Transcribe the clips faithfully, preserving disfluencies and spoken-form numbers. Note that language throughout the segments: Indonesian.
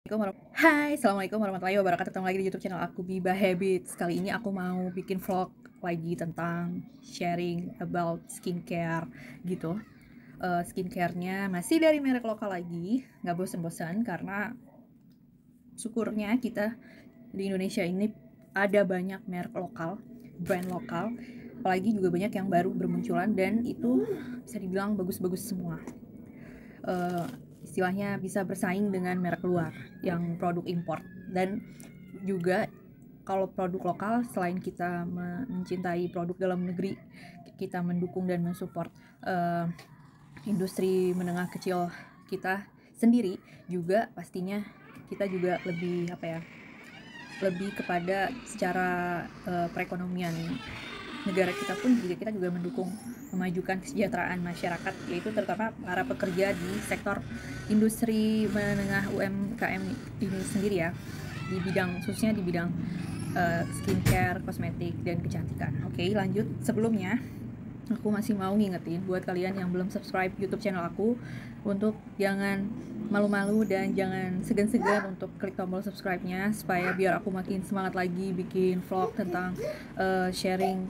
Hai, Assalamualaikum warahmatullahi wabarakatuh. Ketemu lagi di YouTube channel aku, Biba Habits. Kali ini aku mau bikin vlog lagi tentang sharing about skincare gitu. Uh, skincare-nya masih dari merek lokal lagi, nggak bosan-bosan karena syukurnya kita di Indonesia ini ada banyak merek lokal, brand lokal. Apalagi juga banyak yang baru bermunculan dan itu bisa dibilang bagus-bagus semua. Uh, istilahnya bisa bersaing dengan merek luar yang produk import. Dan juga kalau produk lokal, selain kita mencintai produk dalam negeri, kita mendukung dan mensupport uh, industri menengah kecil kita sendiri, juga pastinya kita juga lebih apa ya lebih kepada secara uh, perekonomian negara kita pun juga kita juga mendukung memajukan kesejahteraan masyarakat, yaitu terutama para pekerja di sektor industri menengah U M K M ini sendiri ya, di bidang khususnya di bidang uh, skincare, kosmetik, dan kecantikan. Oke, lanjut. Sebelumnya aku masih mau ngingetin buat kalian yang belum subscribe YouTube channel aku untuk jangan malu-malu dan jangan segan-segan untuk klik tombol subscribe-nya supaya biar aku makin semangat lagi bikin vlog tentang uh, sharing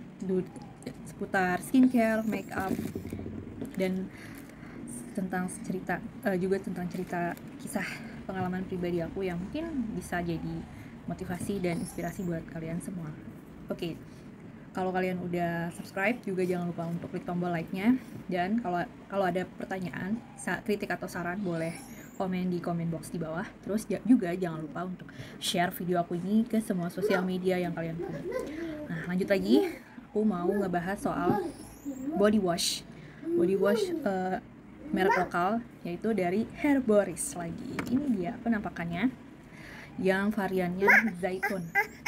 seputar skincare, make up, dan tentang cerita uh, juga tentang cerita kisah pengalaman pribadi aku yang mungkin bisa jadi motivasi dan inspirasi buat kalian semua. Oke, okay. Kalau kalian udah subscribe juga jangan lupa untuk klik tombol like-nya, dan kalau kalau ada pertanyaan, kritik atau saran boleh komen di comment box di bawah. Terus juga jangan lupa untuk share video aku ini ke semua sosial media yang kalian punya. Nah, lanjut lagi, aku mau ngebahas soal body wash. Body wash uh, merek lokal, yaitu dari Herboris lagi. Ini dia penampakannya, yang variannya zaitun.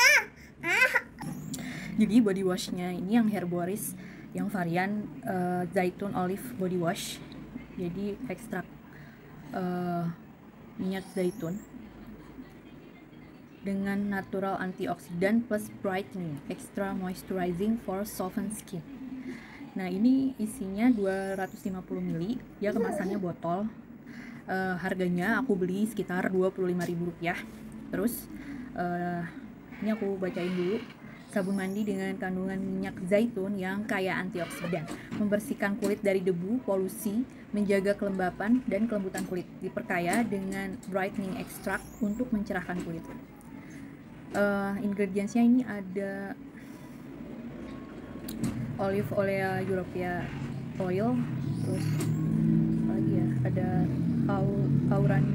Jadi body washnya ini yang Herboris, yang varian uh, zaitun olive body wash. Jadi ekstrak uh, minyak zaitun dengan natural antioksidan plus brightening, extra moisturizing for softened skin. Nah, ini isinya dua ratus lima puluh mililiter, dia kemasannya botol. Uh, harganya aku beli sekitar dua puluh lima ribu rupiah. Terus uh, ini aku bacain dulu. Sabun mandi dengan kandungan minyak zaitun yang kaya antioksidan, membersihkan kulit dari debu, polusi, menjaga kelembapan dan kelembutan kulit, diperkaya dengan brightening extract untuk mencerahkan kulit. Uh, ingredientsnya ini ada olive olea europea oil, terus apa lagi ya, ada auran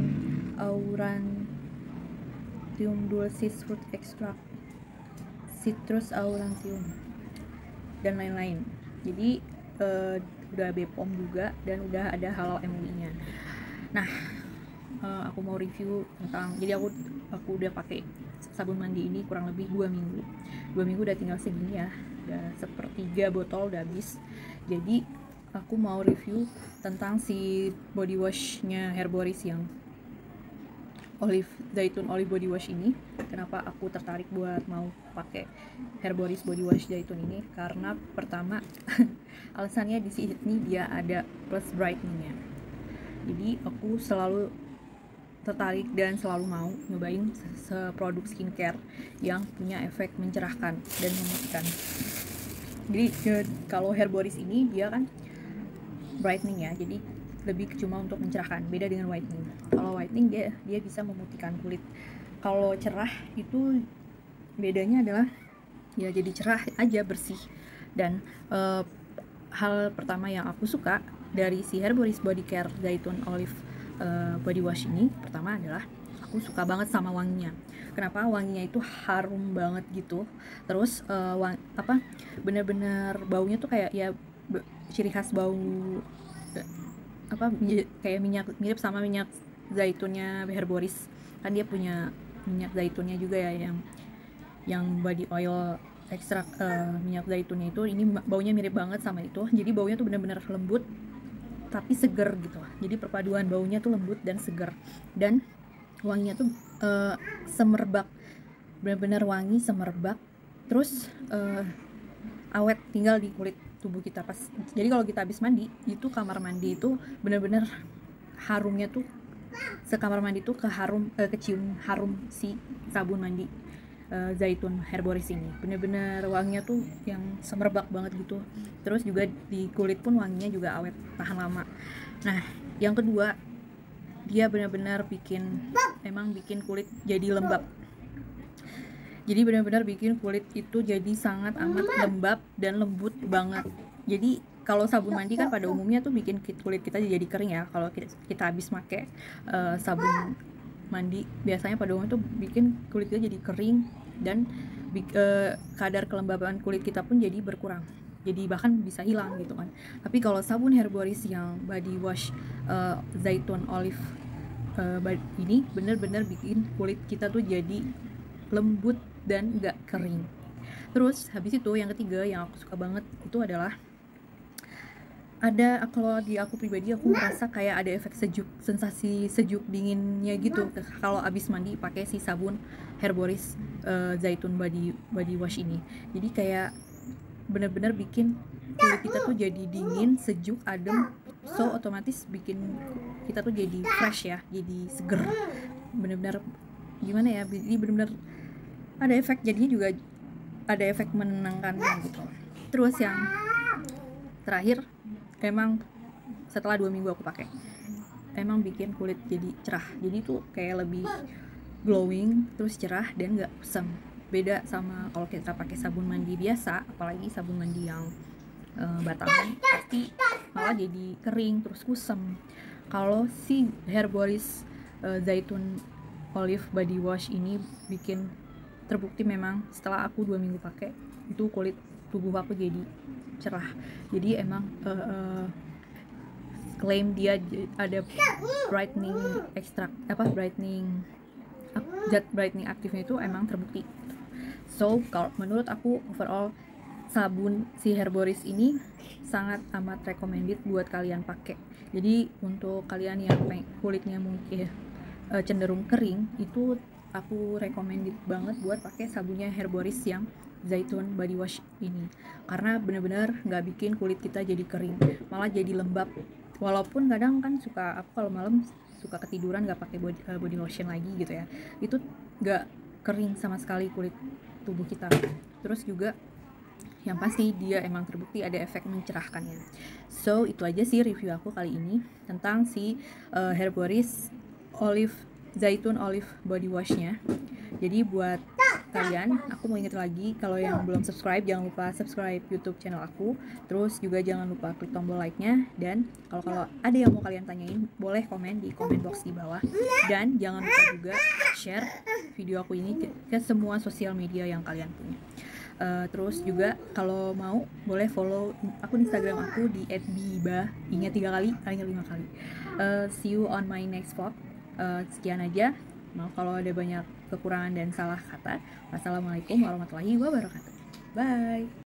aurantium dulcis fruit extract, citrus aurantium, dan lain-lain. Jadi uh, udah B P O M juga dan udah ada halal M U I-nya. Nah, uh, aku mau review tentang, jadi aku aku udah pakai sabun mandi ini kurang lebih dua minggu. Dua minggu udah tinggal segini ya, udah sepertiga botol udah habis. Jadi aku mau review tentang si body wash-nya Herboris yang olive zaitun olive body wash ini. Kenapa aku tertarik buat mau pakai Herboris body wash zaitun ini? Karena pertama alasannya di sini dia ada plus brightening-nya. Jadi aku selalu tertarik dan selalu mau nyobain produk skincare yang punya efek mencerahkan dan memutihkan. Jadi kalau Herboris ini dia kan brightening ya, jadi lebih cuma untuk mencerahkan, beda dengan whitening. Kalau whitening dia dia bisa memutihkan kulit. Kalau cerah itu bedanya adalah ya jadi cerah aja, bersih. Dan uh, hal pertama yang aku suka dari si Herboris Body Care Zaitun Olive uh, Body Wash ini, pertama adalah aku suka banget sama wanginya. Kenapa? Wanginya itu harum banget gitu. Terus uh, wang, apa bener-bener baunya tuh kayak ya ciri khas bau apa kayak minyak, mirip sama minyak zaitunnya Herboris. Kan dia punya minyak zaitunnya juga ya, yang yang body oil ekstrak uh, minyak zaitunnya itu, ini baunya mirip banget sama itu. Jadi baunya tuh benar-benar lembut tapi seger gitu. Jadi perpaduan baunya tuh lembut dan seger, dan wanginya tuh uh, semerbak, benar-benar wangi semerbak. Terus uh, awet tinggal di kulit tubuh kita pas. Jadi kalau kita habis mandi itu, kamar mandi itu benar-benar harumnya tuh sekamar mandi tuh keharum eh, kecium harum si sabun mandi uh, zaitun Herboris ini. Bener-bener wanginya tuh yang semerbak banget gitu. Terus juga di kulit pun wanginya juga awet, tahan lama. Nah, yang kedua, dia benar-benar bikin emang bikin kulit jadi lembab. Jadi benar-benar bikin kulit itu jadi sangat amat lembab dan lembut banget. Jadi kalau sabun mandi kan pada umumnya tuh bikin kulit kita jadi kering ya. Kalau kita, kita habis pakai uh, sabun mandi, biasanya pada umumnya tuh bikin kulit kita jadi kering dan uh, kadar kelembaban kulit kita pun jadi berkurang. Jadi bahkan bisa hilang gitu kan. Tapi kalau sabun Herboris yang body wash uh, zaitun olive uh, ini bener-bener bikin kulit kita tuh jadi lembut dan gak kering. Terus habis itu yang ketiga yang aku suka banget itu adalah ada, kalau di aku pribadi aku merasa kayak ada efek sejuk, sensasi sejuk dinginnya gitu kalau abis mandi pakai si sabun Herboris uh, zaitun body body wash ini. Jadi kayak bener-bener bikin kulit kita tuh jadi dingin, sejuk, adem, so otomatis bikin kita tuh jadi fresh ya, jadi seger. Bener-bener gimana ya, jadi bener-bener ada efek, jadinya juga ada efek menenangkan gitu. Terus yang terakhir, emang setelah dua minggu aku pakai, emang bikin kulit jadi cerah. Jadi tuh kayak lebih glowing, terus cerah dan nggak kusam. Beda sama kalau kita pakai sabun mandi biasa, apalagi sabun mandi yang uh, batangan, pasti malah jadi kering terus kusam. Kalau si Herboris uh, zaitun olive body wash ini bikin terbukti memang setelah aku dua minggu pakai itu kulit tubuh aku jadi cerah. Jadi emang uh, uh, klaim dia ada brightening ekstrak apa brightening zat brightening aktifnya itu emang terbukti. So kalau menurut aku overall sabun si Herboris ini sangat amat recommended buat kalian pakai. Jadi untuk kalian yang kulitnya mungkin uh, cenderung kering, itu aku recommended banget buat pakai sabunnya Herboris yang zaitun body wash ini, karena bener-bener nggak bikin kulit kita jadi kering, malah jadi lembab. Walaupun kadang kan suka aku kalau malam suka ketiduran nggak pakai body, uh, body lotion lagi gitu ya, itu nggak kering sama sekali kulit tubuh kita. Terus juga yang pasti dia emang terbukti ada efek mencerahkannya. So itu aja sih review aku kali ini tentang si uh, Herboris olive zaitun olive body washnya. Jadi buat kalian, aku mau inget lagi, kalau yang belum subscribe jangan lupa subscribe YouTube channel aku. Terus juga jangan lupa klik tombol like-nya, dan kalau kalau ada yang mau kalian tanyain boleh komen di comment box di bawah. Dan jangan lupa juga share video aku ini ke, ke semua sosial media yang kalian punya. Uh, terus juga kalau mau boleh follow akun Instagram aku di et biba, ingat tiga kali, hanya lima kali. Uh, see you on my next vlog. Uh, sekian aja. Maaf kalau ada banyak kekurangan dan salah kata. Wassalamualaikum warahmatullahi wabarakatuh. Bye.